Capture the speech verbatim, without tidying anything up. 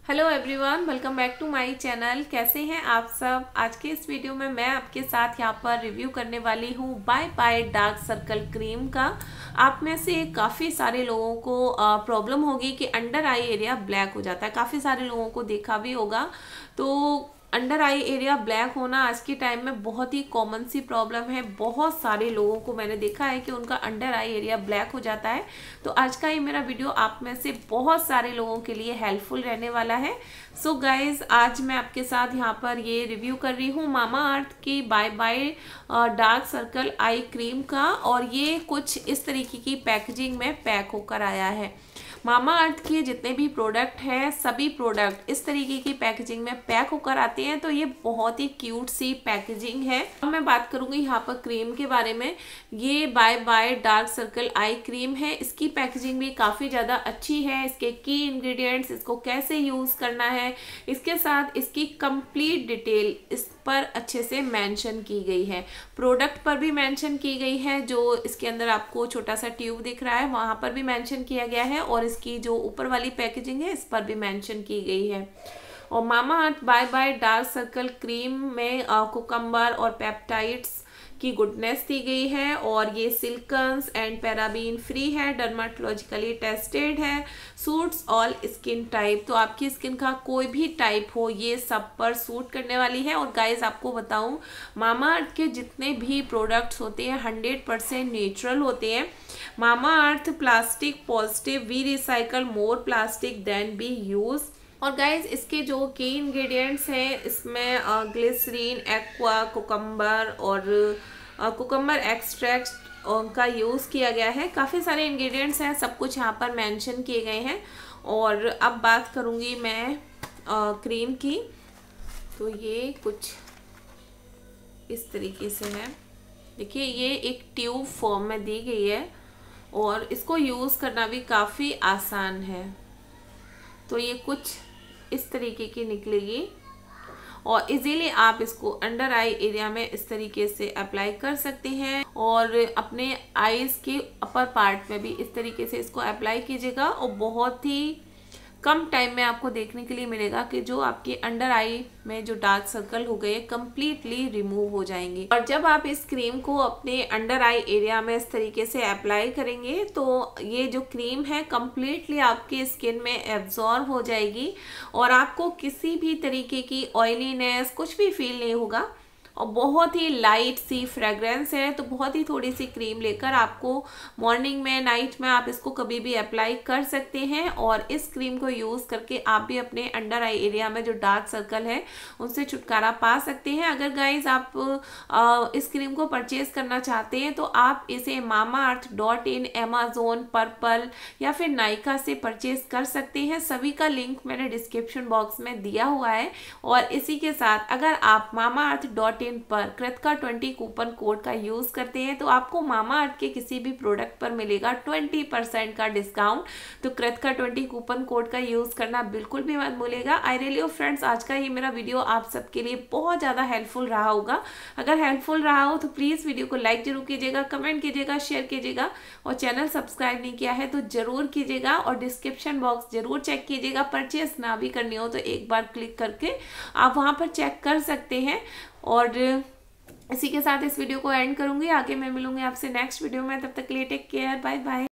Hello everyone, welcome back to my channel. कैसे हैं आप सब। आज के इस वीडियो में मैं आपके साथ यहाँ पर रिव्यू करने वाली हूँ bye bye dark circle cream का। आप में से काफ़ी सारे लोगों को प्रॉब्लम होगी कि अंडर आई एरिया ब्लैक हो जाता है। काफ़ी सारे लोगों को देखा भी होगा। तो अंडर आई एरिया ब्लैक होना आज के टाइम में बहुत ही कॉमन सी प्रॉब्लम है। बहुत सारे लोगों को मैंने देखा है कि उनका अंडर आई एरिया ब्लैक हो जाता है। तो आज का ये मेरा वीडियो आप में से बहुत सारे लोगों के लिए हेल्पफुल रहने वाला है। सो so गाइज, आज मैं आपके साथ यहाँ पर ये रिव्यू कर रही हूँ मामा अर्थ की bye bye dark circle eye cream का, और ये कुछ इस तरीके की पैकेजिंग में पैक होकर आया है। मामा अर्थ के जितने भी प्रोडक्ट हैं सभी प्रोडक्ट इस तरीके की पैकेजिंग में पैक होकर आते हैं। तो ये बहुत ही क्यूट सी पैकेजिंग है। अब मैं बात करूंगी यहाँ पर क्रीम के बारे में। ये bye bye dark circle eye cream है। इसकी पैकेजिंग भी काफ़ी ज़्यादा अच्छी है। इसके की इंग्रेडिएंट्स, इसको कैसे यूज़ करना है, इसके साथ इसकी कंप्लीट डिटेल इस पर अच्छे से मेंशन की गई है। प्रोडक्ट पर भी मेंशन की गई है। जो इसके अंदर आपको छोटा सा ट्यूब दिख रहा है वहाँ पर भी मेंशन किया गया है, और इसकी जो ऊपर वाली पैकेजिंग है इस पर भी मेंशन की गई है। और mama earth bye bye dark circle cream में कुकम्बर और पेप्टाइड्स की गुडनेस दी गई है, और ये सिल्कन्स एंड पैराबीन फ्री है, डर्माटोलॉजिकली टेस्टेड है, सूट्स ऑल स्किन टाइप। तो आपकी स्किन का कोई भी टाइप हो ये सब पर सूट करने वाली है। और गाइज आपको बताऊं, मामा अर्थ के जितने भी प्रोडक्ट्स होते हैं हंड्रेड परसेंट नेचुरल होते हैं। Mama earth plastic positive, we recycle more plastic than we use. और गाइज इसके जो की इंग्रेडिएंट्स हैं इसमें ग्लिसरीन, एक्वा, कुकम्बर और कुकम्बर एक्सट्रैक्ट का यूज़ किया गया है। काफ़ी सारे इंग्रेडिएंट्स हैं, सब कुछ यहाँ पर मेंशन किए गए हैं। और अब बात करूँगी मैं आ, क्रीम की। तो ये कुछ इस तरीके से है। देखिए, ये एक ट्यूब फॉर्म में दी गई है और इसको यूज़ करना भी काफ़ी आसान है। तो ये कुछ इस तरीके की निकलेगी और इजीली आप इसको अंडर आई एरिया में इस तरीके से अप्लाई कर सकते हैं, और अपने आईज के अपर पार्ट में भी इस तरीके से इसको अप्लाई कीजिएगा। और बहुत ही कम टाइम में आपको देखने के लिए मिलेगा कि जो आपके अंडर आई में जो डार्क सर्कल हो गए कंप्लीटली रिमूव हो जाएंगे। और जब आप इस क्रीम को अपने अंडर आई एरिया में इस तरीके से अप्लाई करेंगे तो ये जो क्रीम है कंप्लीटली आपकी स्किन में एब्जॉर्ब हो जाएगी, और आपको किसी भी तरीके की ऑयलीनेस कुछ भी फील नहीं होगा। और बहुत ही लाइट सी फ्रेग्रेंस है। तो बहुत ही थोड़ी सी क्रीम लेकर आपको मॉर्निंग में, नाइट में आप इसको कभी भी अप्लाई कर सकते हैं, और इस क्रीम को यूज़ करके आप भी अपने अंडर आई एरिया में जो डार्क सर्कल है उनसे छुटकारा पा सकते हैं। अगर गाइज आप आ, इस क्रीम को परचेज करना चाहते हैं तो आप इसे mama earth dot in, Amazon, purple या फिर नायका से परचेज कर सकते हैं। सभी का लिंक मैंने डिस्क्रिप्शन बॉक्स में दिया हुआ है। और इसी के साथ अगर आप मामा अर्थ डॉट इन पर कृतिका ट्वेंटी कूपन कोड का यूज करते हैं तो आपको मामा अर्थ के किसी भी प्रोडक्ट पर मिलेगा ट्वेंटी परसेंट का डिस्काउंट। तो कृतिका ट्वेंटी कूपन कोड का यूज करना बिल्कुल भी मत भूलिएगा। आई रियली होप फ्रेंड्स, आज का ये मेरा वीडियो आप सबके लिए बहुत ज्यादा हेल्पफुल रहा होगा। अगर हेल्पफुल रहा हो तो प्लीज वीडियो को लाइक जरूर कीजिएगा, कमेंट कीजिएगा, शेयर कीजिएगा, और चैनल सब्सक्राइब नहीं किया है तो जरूर कीजिएगा। और डिस्क्रिप्शन बॉक्स जरूर चेक कीजिएगा। परचेस ना भी करनी हो तो एक बार क्लिक करके आप वहां पर चेक कर सकते हैं। और इसी के साथ इस वीडियो को एंड करूंगी। आगे मैं मिलूंगी आपसे नेक्स्ट वीडियो में। तब तक के लिए टेक केयर, बाय बाय।